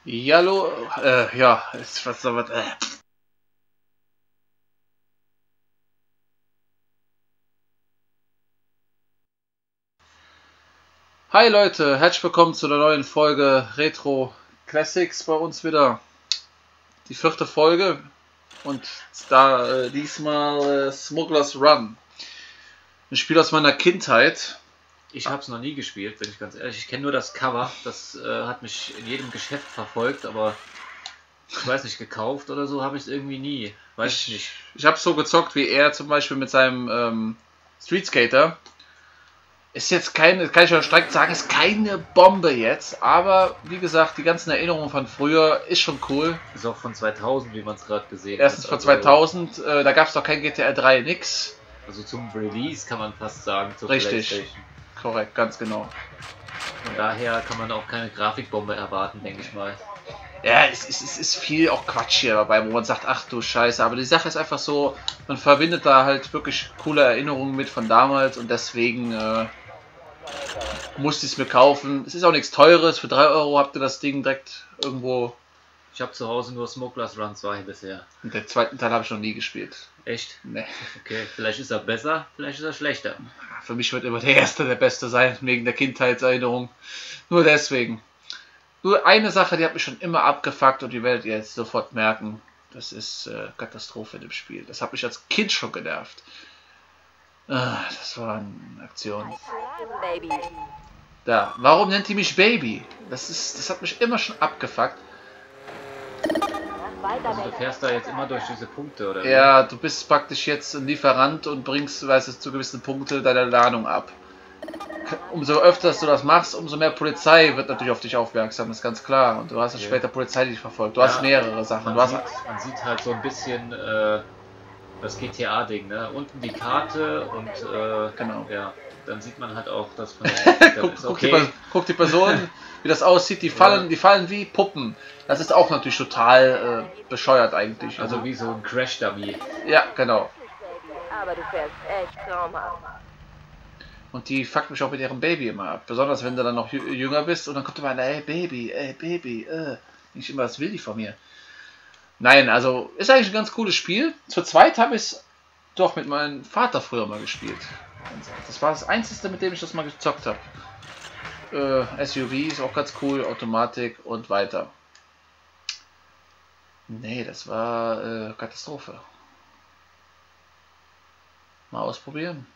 Ja, hallo, ja, ist was soll was, Hi Leute, herzlich willkommen zu einer neuen Folge Retro Classics bei uns wieder. Die 4. Folge und da diesmal Smugglers Run. Ein Spiel aus meiner Kindheit. Ich habe es noch nie gespielt, bin ich ganz ehrlich. Ich kenne nur das Cover, das hat mich in jedem Geschäft verfolgt, aber ich weiß nicht, gekauft oder so habe ich es irgendwie nie. Weiß ich nicht. Ich habe so gezockt wie er zum Beispiel mit seinem Street Skater. Ist jetzt keine, kann ich schon direkt sagen, ist keine Bombe jetzt, aber wie gesagt, die ganzen Erinnerungen von früher ist schon cool. Ist auch von 2000, wie man es gerade gesehen Erstens hat. von 2000, da gab es doch kein GTA 3, nix. Also zum Release kann man fast sagen, zur Richtig, PlayStation. korrekt, ganz genau. Von daher kann man auch keine Grafikbombe erwarten, denke ich mal. Ja, es ist viel auch Quatsch hier dabei, wo man sagt, ach du Scheiße, aber die Sache ist einfach so, man verbindet da halt wirklich coole Erinnerungen mit von damals und deswegen musste ich es mir kaufen. Es ist auch nichts Teures, für 3 Euro habt ihr das Ding direkt irgendwo. Ich habe zu Hause nur Smugglers Run 2 bisher. Und den zweiten Teil habe ich noch nie gespielt. Echt? Nee. Okay, vielleicht ist er besser, vielleicht ist er schlechter. Für mich wird immer der erste der beste sein, wegen der Kindheitserinnerung. Nur deswegen. Nur eine Sache, die hat mich schon immer abgefuckt und die werdet ihr jetzt sofort merken. Das ist Katastrophe in dem Spiel. Das hat mich als Kind schon genervt. Das war eine Aktion. Da, warum nennt die mich Baby? Das hat mich immer schon abgefuckt. Also du fährst da jetzt immer durch diese Punkte, oder? Ja, du bist praktisch jetzt ein Lieferant und bringst, weißt du, zu gewissen Punkten deine Ladung ab. Umso öfter du das machst, umso mehr Polizei wird natürlich auf dich aufmerksam, ist ganz klar. Und du hast ja später Polizei, die dich verfolgt. Du hast mehrere Sachen. Man sieht halt so ein bisschen das GTA-Ding, ne? Unten die Karte und genau. Ja, dann sieht man halt auch das von der guck die Person, wie das aussieht, die fallen wie Puppen. Das ist auch natürlich total bescheuert eigentlich. Also wie so ein Crash-Dummy. Ja, genau. Aber du fährst echt traumhaft. Und die fuckt mich auch mit ihrem Baby immer ab. Besonders wenn du dann noch jünger bist und dann kommt immer einer, ey Baby. Nicht immer, was will die von mir? Nein, also ist eigentlich ein ganz cooles Spiel. Zu zweit habe ich es doch mit meinem Vater früher mal gespielt. Das war das Einzige, mit dem ich das mal gezockt habe. SUV ist auch ganz cool, Automatik und weiter. Nee, das war Katastrophe. Mal ausprobieren.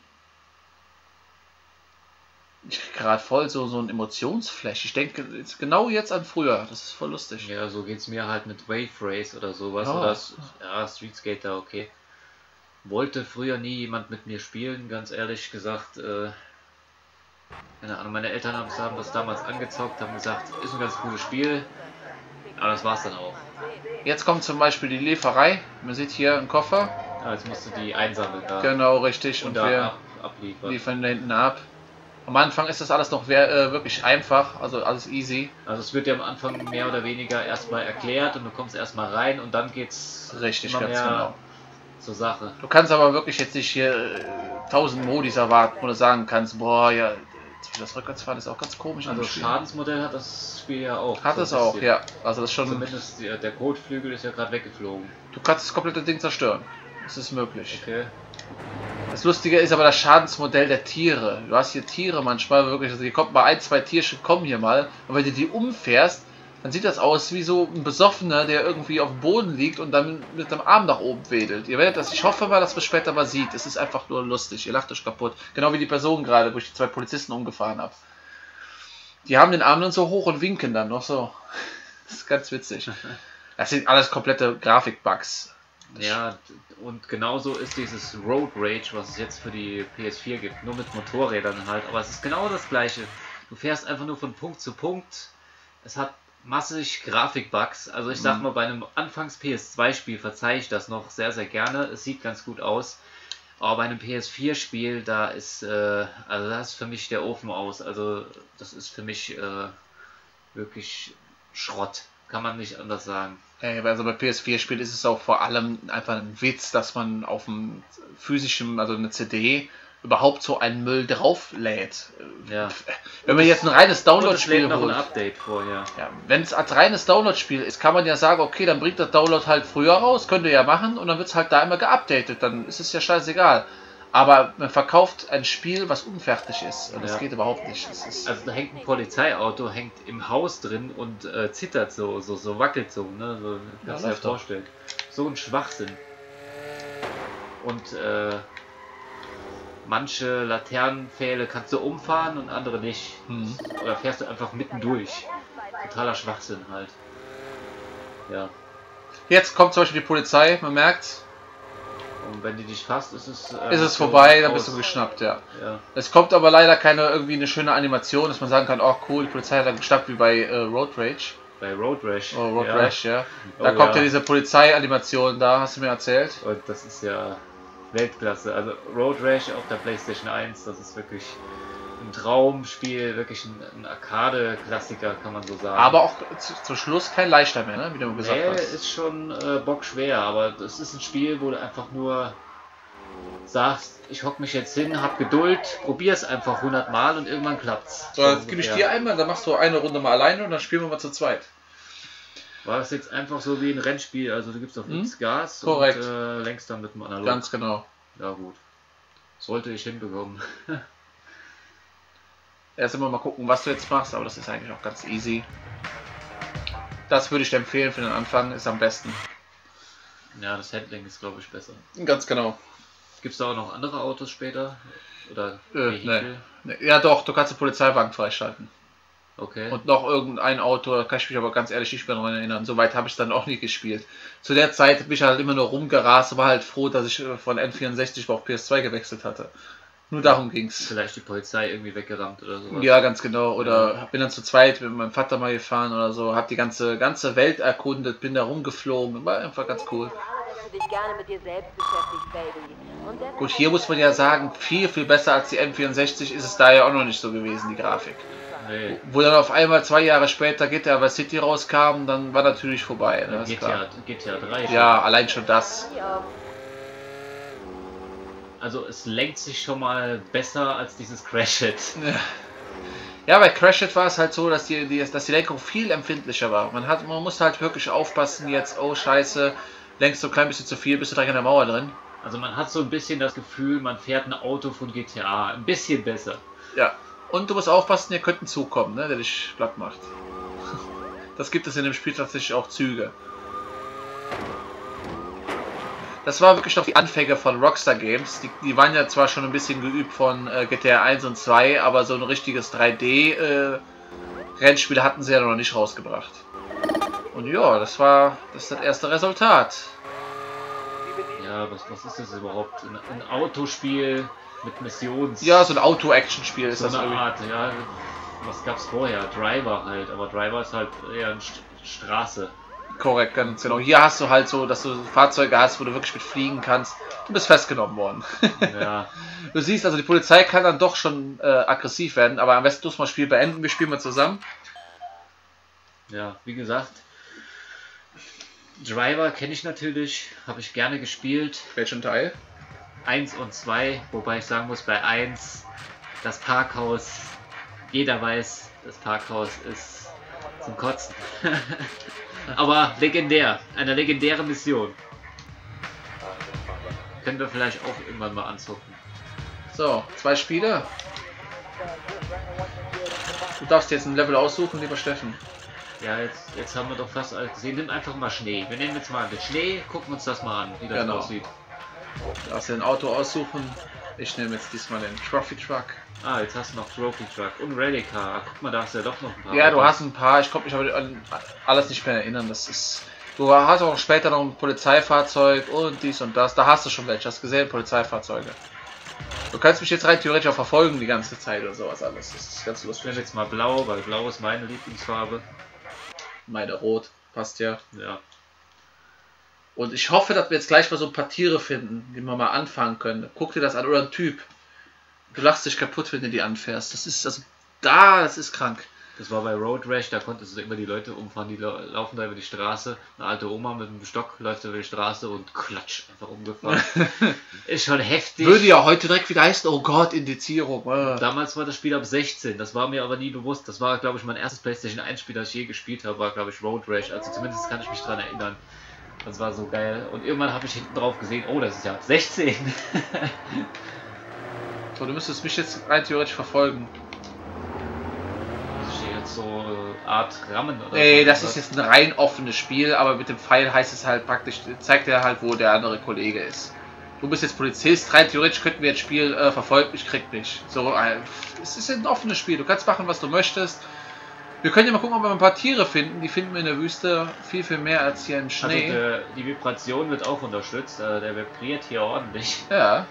Ich krieg gerade voll so ein Emotionsflash. Ich denke genau jetzt an früher. Das ist voll lustig. Ja, so geht's mir halt mit Wave Race oder sowas. Oh. Oder Street Skater, okay. Wollte früher nie jemand mit mir spielen, ganz ehrlich gesagt. Keine Ahnung, meine Eltern haben das damals angezockt, haben gesagt, ist ein ganz cooles Spiel. Aber das war's dann auch. Jetzt kommt zum Beispiel die Lieferei. Man sieht hier einen Koffer. Ja, jetzt musst du die einsammeln da. Genau, richtig. Und wir abliefern. liefern da hinten ab. Am Anfang ist das alles noch wirklich einfach, also alles easy. Also es wird dir am Anfang mehr oder weniger erstmal erklärt und du kommst erstmal rein und dann geht's richtig immer ganz mehr genau zur Sache. Du kannst aber wirklich jetzt nicht hier 1000 Modis erwarten, wo du sagen kannst, boah, ja, das Rückwärtsfahren ist auch ganz komisch. Also Schadensmodell hat das Spiel ja auch. Hat es auch, ja. Also das ist schon. Zumindest der Kotflügel ist ja gerade weggeflogen. Du kannst das komplette Ding zerstören. Das ist möglich. Okay. Das Lustige ist aber das Schadensmodell der Tiere. Du hast hier Tiere manchmal wirklich, also hier kommt mal 1, 2 Tierchen kommen hier mal, und wenn du die umfährst, dann sieht das aus wie so ein Besoffener, der irgendwie auf dem Boden liegt und dann mit dem Arm nach oben wedelt. Ihr werdet das, ich hoffe mal, dass man später mal sieht. Es ist einfach nur lustig, ihr lacht euch kaputt. Genau wie die Person gerade, wo ich die 2 Polizisten umgefahren habe. Die haben den Arm dann so hoch und winken dann noch so. Das ist ganz witzig. Das sind alles komplette Grafikbugs. Ja, und genauso ist dieses Road Rage, was es jetzt für die PS4 gibt, nur mit Motorrädern halt, aber es ist genau das gleiche. Du fährst einfach nur von Punkt zu Punkt. Es hat massig Grafikbugs, also ich sag mal, bei einem Anfangs PS2-Spiel verzeihe ich das noch sehr, sehr gerne. Es sieht ganz gut aus, aber bei einem PS4-Spiel, da ist für mich der Ofen aus. Also das ist für mich wirklich Schrott, kann man nicht anders sagen. Also bei PS4-Spielen ist es auch vor allem einfach ein Witz, dass man auf dem physischen, also eine CD, überhaupt so einen Müll drauflädt. Ja. Wenn man jetzt ein reines Download-Spiel noch ein holt, Update vorher. ja, wenn es als reines Download-Spiel ist, kann man ja sagen, okay, dann bringt das Download halt früher raus, könnt ihr ja machen und dann wird es halt da immer geupdatet, dann ist es ja scheißegal. Aber man verkauft ein Spiel, was unfertig ist und das geht überhaupt nicht. Das ist Also da hängt ein Polizeiauto, hängt im Haus drin und zittert so wackelt so, ne? So, kannst du dir läuft doch. vorstellen. So ein Schwachsinn. Und manche Laternenpfähle kannst du umfahren und andere nicht. Oder fährst du einfach mittendurch. Totaler Schwachsinn halt. Ja. Jetzt kommt zum Beispiel die Polizei, man merkt, Und wenn die dich fasst, ist es vorbei, dann bist du geschnappt, ja. Ja. Es kommt aber leider keine irgendwie eine schöne Animation, dass man sagen kann, oh cool, die Polizei hat dann geschnappt wie bei Road Rage. Bei Road Rash. Oh, Road ja. Rash, ja. Da Oh, kommt ja ja. diese Polizei-Animation, da hast du mir erzählt. Und das ist ja Weltklasse. Also Road Rash auf der PlayStation 1, das ist wirklich ein Traumspiel, wirklich ein Arcade-Klassiker, kann man so sagen. Aber auch zum Schluss kein leichter mehr, ne? Wie du gesagt Nee, hast. ist schon bockschwer, aber das ist ein Spiel, wo du einfach nur sagst, ich hock mich jetzt hin, hab Geduld, probier's einfach 100 Mal und irgendwann klappt's. So, jetzt gebe ich dir einmal, dann machst du eine Runde mal alleine und dann spielen wir mal zu zweit. War das jetzt einfach so wie ein Rennspiel, also du gibst auf X Gas Korrekt. und lenkst dann mit dem Analog. Ganz genau. Ja gut. Sollte ich hinbekommen. Erst immer mal gucken, was du jetzt machst, aber das ist eigentlich auch ganz easy. Das würde ich dir empfehlen für den Anfang, ist am besten. Ja, das Handling ist glaube ich besser. Ganz genau. Gibt's da auch noch andere Autos später? Oder Nee. Vehikel? Ja doch, du kannst den Polizeiwagen freischalten. Okay. Und noch irgendein Auto, da kann ich mich aber ganz ehrlich nicht mehr daran erinnern. Soweit habe ich dann auch nie gespielt. Zu der Zeit bin ich halt immer nur rumgerast und war halt froh, dass ich von N64 auf PS2 gewechselt hatte. Nur darum ging's. Vielleicht die Polizei irgendwie weggerammt oder sowas. Ja, ganz genau. Oder bin dann zu zweit mit meinem Vater mal gefahren oder so, hab die ganze Welt erkundet, bin da rumgeflogen, war einfach ganz cool. Normalerweise hast du dich gerne mit dir selbst beschäftigt, Baby. Und deshalb Gut, hier muss man ja sagen, viel besser als die N64 ist es da ja auch noch nicht so gewesen, die Grafik. Nee. Wo dann auf einmal 2 Jahre später GTA Vice City rauskam, dann war natürlich vorbei. Ne, ist klar. GTA 3. Ja, allein schon das. nie auf. Also es lenkt sich schon mal besser als dieses Crash-Hit. Ja, bei Crash It war es halt so, dass die Lenkung viel empfindlicher war. Man musste halt wirklich aufpassen jetzt, oh scheiße, lenkst du ein klein bisschen zu viel, bist du direkt in der Mauer drin. Also man hat so ein bisschen das Gefühl, man fährt ein Auto von GTA. Ein bisschen besser. Ja. Und du musst aufpassen, hier könnte ein Zug kommen, ne, der dich platt macht. Das gibt es in dem Spiel tatsächlich auch Züge. Das war wirklich noch die Anfänge von Rockstar Games. Die waren ja zwar schon ein bisschen geübt von GTA 1 und 2, aber so ein richtiges 3D-Rennspiel hatten sie ja noch nicht rausgebracht. Und ja, das ist das erste Resultat. Ja, was ist das überhaupt? Ein Autospiel mit Missions... Ja, so ein Auto-Action-Spiel ist so das eine irgendwie. Art, ja. Was gab's vorher? Driver halt, aber Driver ist halt eher eine Straße. Korrekt, ganz genau. Hier hast du halt so, dass du Fahrzeuge hast, wo du wirklich mit fliegen kannst. Du bist festgenommen worden. Ja. Du siehst, also die Polizei kann dann doch schon aggressiv werden, aber am besten du mal das Spiel beenden, wir spielen mal zusammen. Ja, wie gesagt, Driver kenne ich natürlich, habe ich gerne gespielt. Welchen Teil? 1 und 2, wobei ich sagen muss, bei 1 das Parkhaus, jeder weiß, das Parkhaus ist zum Kotzen. Aber legendär, eine legendäre Mission. Können wir vielleicht auch irgendwann mal anzocken. So, 2 Spiele. Du darfst jetzt ein Level aussuchen, lieber Steffen. Ja, jetzt haben wir doch fast alles gesehen. Nimm einfach mal Schnee. Wir nehmen jetzt mal den Schnee, gucken uns das mal an, wie das Genau. aussieht. Du darfst dir ein Auto aussuchen. Ich nehme jetzt diesmal den Trophy Truck. Ah, jetzt hast du noch Trophy Truck und Rally Car. Guck mal, da hast du ja doch noch ein paar. Ja, du Autos. hast ein paar. Ich konnte mich aber an alles nicht mehr erinnern. Das ist. Du hast auch später noch ein Polizeifahrzeug und dies und das. Da hast du schon welche. Hast du gesehen? Polizeifahrzeuge. Du kannst mich jetzt rein theoretisch auch verfolgen die ganze Zeit oder sowas alles. Das ist ganz Ich lustig. nehme jetzt mal Blau, weil Blau ist meine Lieblingsfarbe. Meine Rot. Passt ja. Ja. Und ich hoffe, dass wir jetzt gleich mal so ein paar Tiere finden, die wir mal anfangen können. Guck dir das an. Oder ein Typ. Du lachst dich kaputt, wenn du die anfährst. Das ist also. Das ist krank. Das war bei Road Rash, da konntest du immer die Leute umfahren, die laufen da über die Straße. Eine alte Oma mit einem Stock läuft über die Straße und klatsch, einfach umgefahren. Ist schon heftig. Würde ja heute direkt wieder heißen, oh Gott, Indizierung. Damals war das Spiel ab 16, das war mir aber nie bewusst. Das war, glaube ich, mein erstes PlayStation 1 Spiel, das ich je gespielt habe, war, glaube ich, Road Rash. Also zumindest kann ich mich daran erinnern. Das war so geil. Und irgendwann habe ich hinten drauf gesehen, oh, das ist ja ab 16. So, du müsstest mich jetzt rein theoretisch verfolgen. Das ist hier jetzt so Art Rammen oder Ey, so, das oder? ist jetzt ein rein offenes Spiel, aber mit dem Pfeil heißt es halt praktisch, zeigt er halt, wo der andere Kollege ist. Du bist jetzt Polizist, rein theoretisch könnten wir jetzt Spiel, verfolgt mich, kriegt mich. So, es ist ein offenes Spiel, du kannst machen, was du möchtest. Wir können ja mal gucken, ob wir ein paar Tiere finden. Die finden wir in der Wüste viel, viel mehr als hier im Schnee. Also die Vibration wird auch unterstützt, der vibriert hier ordentlich. Ja.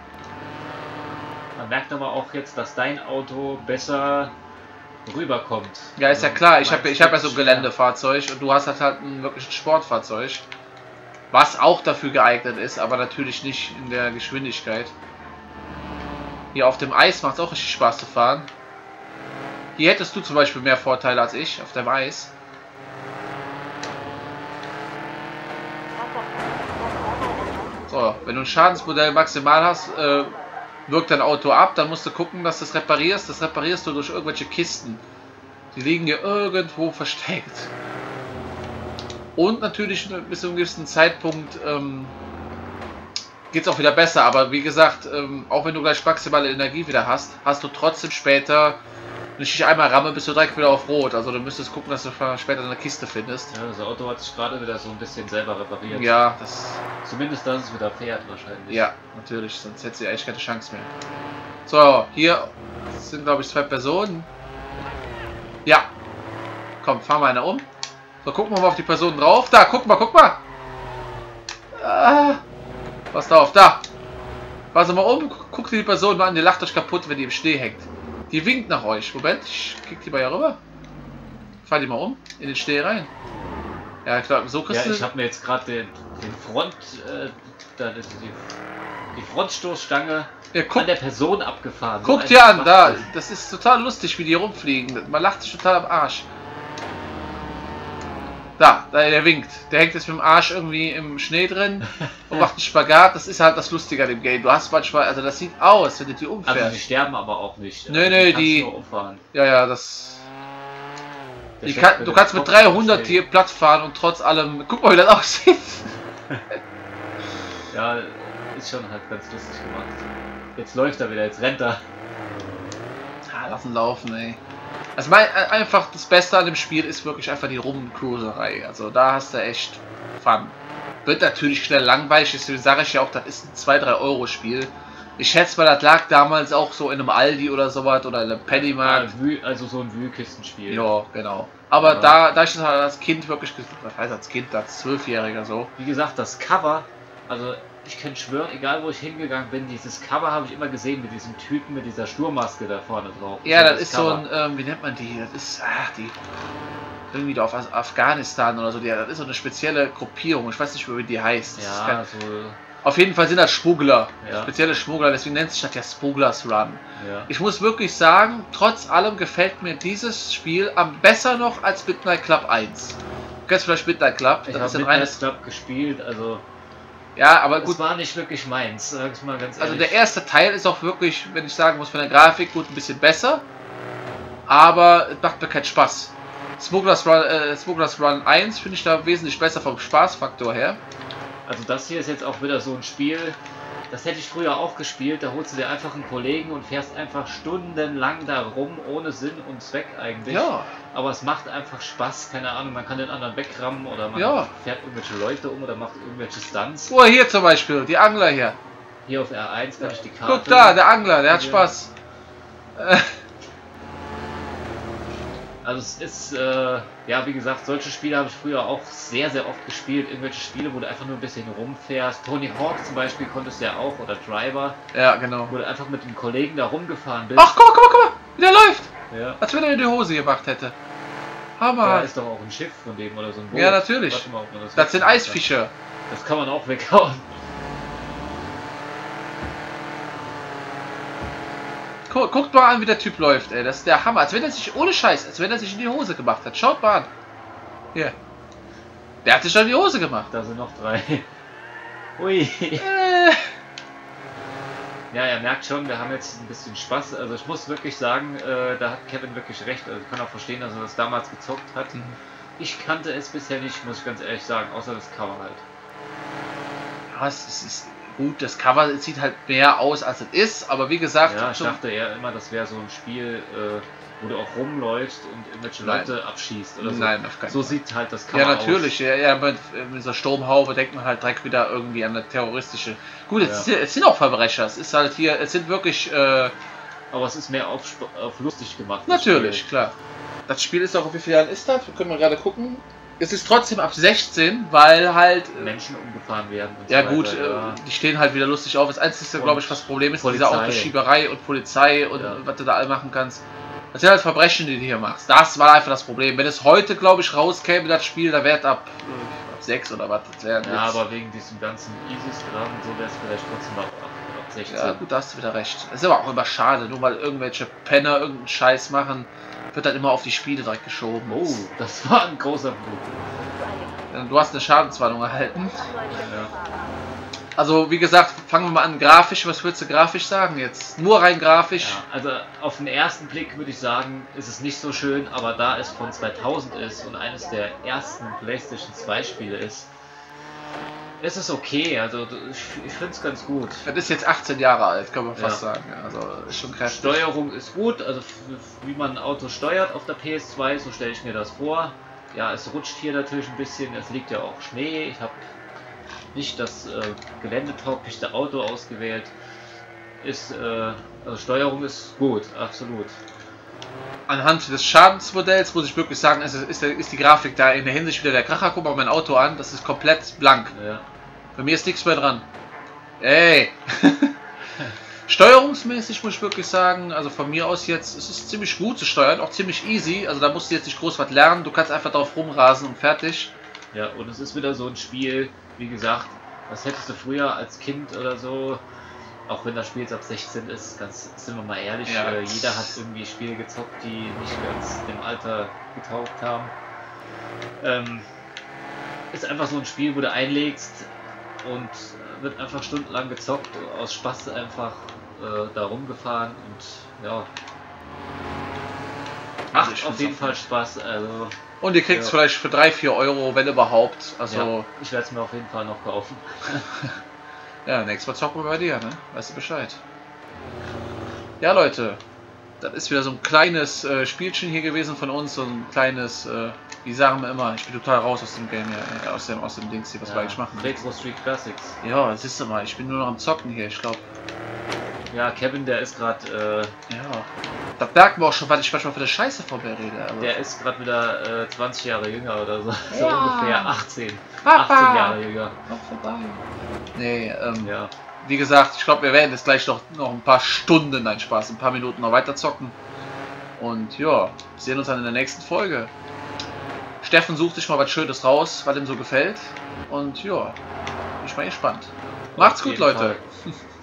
Man merkt aber auch jetzt, dass dein Auto besser rüberkommt. Ja, ist ja Also, klar. Ich hab meins ja so ein wird Geländefahrzeug und du hast halt ein wirkliches Sportfahrzeug. Was auch dafür geeignet ist, aber natürlich nicht in der Geschwindigkeit. Hier auf dem Eis macht es auch richtig Spaß zu fahren. Hier hättest du zum Beispiel mehr Vorteile als ich auf dem Eis. So, wenn du ein Schadensmodell maximal hast, wirkt dein Auto ab, dann musst du gucken, dass du es reparierst. Das reparierst du durch irgendwelche Kisten. Die liegen hier irgendwo versteckt. Und natürlich bis zu einem gewissen Zeitpunkt geht es auch wieder besser. Aber wie gesagt, auch wenn du gleich maximale Energie wieder hast, hast du trotzdem später, wenn ich dich einmal ramme, bist du direkt wieder auf Rot. Also du müsstest gucken, dass du später eine Kiste findest. Ja, das Auto hat sich gerade wieder so ein bisschen selber repariert. Ja, das... Zumindest, dass es wieder fährt wahrscheinlich. Ja, natürlich, sonst hätte sie eigentlich keine Chance mehr. So, hier sind, glaube ich, 2 Personen. Ja. Komm, fahren wir eine um. So, gucken wir mal auf die Person drauf. Da, guck mal, guck mal. Ah, pass auf, da. Fahren Sie mal um, guckt die Person mal an, die lacht euch kaputt, wenn die im Schnee hängt. Die winkt nach euch. Moment, ich krieg die mal hier rüber. Fahr die mal um, in den Schnee rein. Ja, ich glaube, so kriegst Ja, du... ich habe mir jetzt gerade den Front, die Frontstoßstange Ja, an der Person abgefahren. Guck So dir ein an, da, Schwachsinn. das ist total lustig, wie die rumfliegen. Man lacht sich total am Arsch. Da, der winkt. Der hängt jetzt mit dem Arsch irgendwie im Schnee drin und macht einen Spagat. Das ist halt das Lustige an dem Game. Du hast manchmal, also das sieht aus, wenn du die Also umfährst. die sterben aber auch nicht. Nö, nö, kannst die- nur umfahren. Ja, ja, das... Der Chef du wird kannst den mit Kopf 300 stehen. hier platt fahren und trotz allem... Guck mal, wie das aussieht. Ja, ist schon halt ganz lustig gemacht. Jetzt läuft er wieder, jetzt rennt er. Ja, lass ihn laufen, ey. Also einfach das Beste an dem Spiel ist wirklich einfach die Rumcruiserei. Also da hast du echt Fun. Wird natürlich schnell langweilig, deswegen sage ich ja auch, das ist ein 2-3 Euro Spiel. Ich schätze mal, das lag damals auch so in einem Aldi oder sowas oder in einem Pennymarkt. Also so ein Wühlkistenspiel. Ja, genau. Aber Ja. da ich das halt als Kind wirklich, was heißt als Kind, als 12-Jähriger so. Wie gesagt, das Cover, also ich kann schwören, egal wo ich hingegangen bin, dieses Cover habe ich immer gesehen mit diesem Typen mit dieser Sturmmaske da vorne drauf. Ja, das ist so ein, wie nennt man die? Das ist, die irgendwie da auf Afghanistan oder so. Das ist so eine spezielle Gruppierung. Ich weiß nicht, wie die heißt. Das ist Ja, so. auf jeden Fall sind das Schmuggler. Ja. Spezielle Schmuggler, deswegen nennt sich das ja Smugglers Run. Ja. Ich muss wirklich sagen, trotz allem gefällt mir dieses Spiel besser noch als Midnight Club 1. Du kennst vielleicht Midnight Club? Ich Das habe ist ein Midnight reines. Club gespielt, also Ja, aber gut, gut. war nicht wirklich meins, sag ich mal ganz Also ehrlich. der erste Teil ist auch wirklich, wenn ich sagen muss, von der Grafik gut ein bisschen besser. Aber es macht mir keinen Spaß. Smugglers Run 1 finde ich da wesentlich besser vom Spaßfaktor her. Also das hier ist jetzt auch wieder so ein Spiel, das hätte ich früher auch gespielt, da holst du dir einfach einen Kollegen und fährst einfach stundenlang da rum, ohne Sinn und Zweck eigentlich. Ja. Aber es macht einfach Spaß, keine Ahnung, man kann den anderen wegrammen oder man Ja. fährt irgendwelche Leute um oder macht irgendwelche Stunts. Oh, hier zum Beispiel, die Angler hier. Hier auf R1 kann ich die Karte... Guck da, der Angler, der hat Ja. Spaß. Also es ist, ja wie gesagt, solche Spiele habe ich früher auch sehr, sehr oft gespielt. Irgendwelche Spiele, wo du einfach nur ein bisschen rumfährst. Tony Hawk zum Beispiel konntest du ja auch, oder Driver, Ja, genau. wo du einfach mit einem Kollegen da rumgefahren bist. Ach, guck mal, wie der läuft. Ja. Als wenn er in die Hose gemacht hätte. Da Hammer. ist doch auch ein Schiff von dem oder so ein Boot. Ja, natürlich. Warte mal, ob man Das weghauen sind kann. Eisfische. Das kann man auch weghauen. Guckt mal an, wie der Typ läuft, ey. Das ist der Hammer. Als wenn er sich, ohne Scheiß, als wenn er sich in die Hose gemacht hat. Schaut mal an. Hier. Der hat sich schon in die Hose gemacht. Da sind noch 3. Ui. Ja, er merkt schon, wir haben jetzt ein bisschen Spaß. Also ich muss wirklich sagen, da hat Kevin wirklich recht. Also ich kann auch verstehen, dass er das damals gezockt hat. Ich kannte es bisher nicht, muss ich ganz ehrlich sagen, außer das Cover halt. Ja, es ist gut, das Cover sieht halt mehr aus, als es ist, aber wie gesagt... Ja, ich dachte eher immer, das wäre so ein Spiel, wo du auch rumläufst und irgendwelche Leute abschießt oder so. Nein, auf keinen So Fall. sieht halt das Cover aus. Ja, natürlich. Ja, mit dieser Sturmhaube denkt man halt direkt wieder irgendwie an eine terroristische... Gut, es sind auch Verbrecher, es ist halt hier, es sind wirklich... aber es ist mehr auf lustig gemacht. Natürlich, klar. Das Spiel ist auch, auf wie vielen Jahren ist das? Wir können mal gerade gucken. Es ist trotzdem ab 16, weil halt... Menschen umgefahren werden und ja so gut, weiter, die stehen halt wieder lustig auf. Das Einzige, glaube ich, was das Problem ist, Polizei. diese Autoschieberei und Polizei und was du da all machen kannst. Das sind halt Verbrechen, die du hier machst. Das war einfach das Problem. Wenn es heute, glaube ich, rauskäme, das Spiel, da wäre es ab 6 oder was. Das ja, aber wegen diesem ganzen Easy-Strafen so wäre es vielleicht trotzdem ab 16. Ja gut, da hast du wieder recht. Das ist aber auch immer schade, nur weil irgendwelche Penner irgendeinen Scheiß machen, wird dann immer auf die Spiele direkt geschoben. Oh, das war ein großer Blut. Du hast eine Schadenswarnung erhalten. Ja. Also wie gesagt, fangen wir mal an, grafisch, was würdest du grafisch sagen jetzt? Nur rein grafisch? Ja, also auf den ersten Blick würde ich sagen, ist es nicht so schön, aber da es von 2000 ist und eines der ersten PlayStation 2 Spiele ist es okay, also ich finde es ganz gut. Das ist jetzt 18 Jahre alt, kann man fast sagen. Also ist schon kräftig. Steuerung ist gut, also wie man ein Auto steuert auf der PS2, so stelle ich mir das vor. Ja, es rutscht hier natürlich ein bisschen, es liegt ja auch Schnee. Ich habe nicht das geländetauglichste Auto ausgewählt. Also Steuerung ist gut, absolut. Anhand des Schadensmodells muss ich wirklich sagen, ist die Grafik da in der Hinsicht wieder der Kracher. Guck mal mein Auto an, das ist komplett blank. Ja. Bei mir ist nichts mehr dran. Ey! Steuerungsmäßig muss ich wirklich sagen, also von mir aus jetzt, es ist ziemlich gut zu steuern, auch ziemlich easy. Also da musst du jetzt nicht groß was lernen, du kannst einfach drauf rumrasen und fertig. Ja, und es ist wieder so ein Spiel, wie gesagt, das hättest du früher als Kind oder so, auch wenn das Spiel jetzt ab 16 ist, sind wir mal ehrlich, ja. Jeder hat irgendwie Spiele gezockt, die nicht ganz dem Alter getaugt haben. Ist einfach so ein Spiel, wo du einlegst und wird einfach stundenlang gezockt, aus Spaß einfach da rumgefahren und ja. Macht auf jeden Fall Spaß. Also, und ihr kriegt es vielleicht für 3-4 Euro, wenn überhaupt. Also ja, ich werde es mir auf jeden Fall noch kaufen. Ja, nächstes Mal zocken wir bei dir, ne? Weißt du Bescheid. Ja, Leute, das ist wieder so ein kleines Spielchen hier gewesen von uns, so ein kleines, wie sagen wir immer, ich bin total raus aus dem Game hier, aus dem Dings hier, was wir eigentlich machen. Retro Street Classics. Ja, siehst du mal, ich bin nur noch am Zocken hier, ich glaube. Ja, Kevin, der ist gerade, ja, da merken wir auch schon, was ich manchmal für eine Scheiße vor mir rede. Aber der ist gerade wieder 20 Jahre jünger oder so, so ja. ungefähr 18 Jahre jünger. Noch vorbei. Nee, ja. Wie gesagt, ich glaube, wir werden jetzt gleich noch ein paar Stunden, nein Spaß, ein paar Minuten noch weiter zocken. Und ja, sehen uns dann in der nächsten Folge. Steffen sucht sich mal was Schönes raus, was ihm so gefällt. Und ja, bin ich mal gespannt. Macht's gut, Leute.